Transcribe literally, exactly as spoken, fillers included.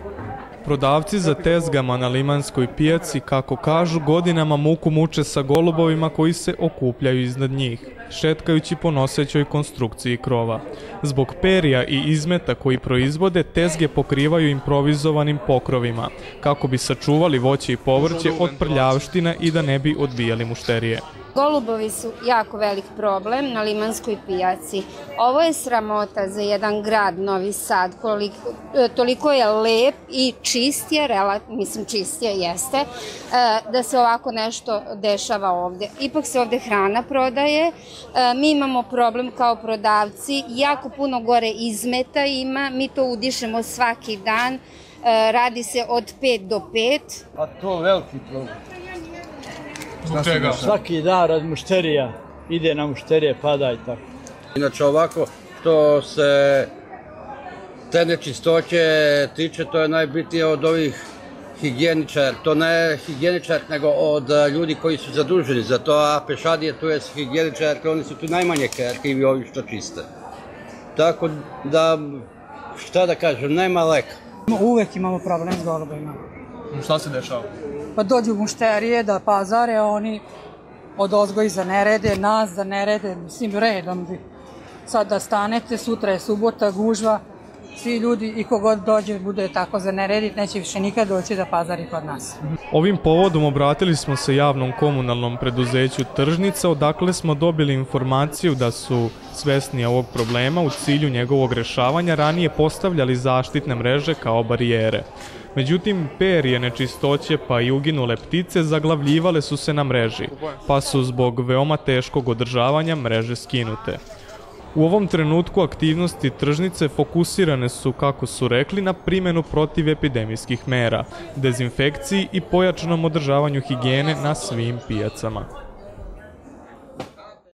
Prodavci za tezgama na Limanskoj pijaci, kako kažu, godinama muku muče sa golubovima koji se okupljaju iznad njih, šetkajući po nosećoj konstrukciji krova. Zbog perija i izmeta koji proizvode, tezge pokrivaju improvizovanim pokrovima, kako bi sačuvali voće i povrće od prljavština i da ne bi odbijali mušterije. Golubovi su jako velik problem na Limanskoj pijaci. Ovo je sramota za jedan grad, Novi Sad, toliko je lep i čist je, mislim čist je, jeste, da se ovako nešto dešava ovde. Ipak se ovde hrana prodaje, mi imamo problem kao prodavci, jako puno gore izmeta ima, mi to udišemo svaki dan, radi se od pet do pet. Pa to veliki problem. Zbog čega? Svaki dan rad mušterija, ide na mušterije, pada i tako. Inače ovako, što se te nečistoće tiče, to je najbitnije od ovih higijeničara. To ne higijeničar, nego od ljudi koji su zaduženi za to, a pešadije tu je higijeničar, oni su tu najmanje kreativi ovi što čiste. Tako da, šta da kažem, nema leka. Uvek imamo problem s golubima. Šta se dešava? Pa dođu mušterije da pazare, oni od ozgoji zanerede, nas zanerede, mislim redom. Sad da stanete, sutra je subota, gužva, svi ljudi i kogod dođe bude tako zaneredit, neće više nikad doći da pazari kod nas. Ovim povodom obratili smo se javnom komunalnom preduzeću Tržnica, odakle smo dobili informaciju da su svesni ovog problema u cilju njegovog rešavanja ranije postavljali zaštitne mreže kao barijere. Međutim, perje, nečistoće pa i uginule ptice zaglavljivale su se na mreži, pa su zbog veoma teškog održavanja mreže skinute. U ovom trenutku aktivnosti Tržnice fokusirane su, kako su rekli, na primjenu protivepidemijskih mera, dezinfekciji i pojačanom održavanju higijene na svim pijacama.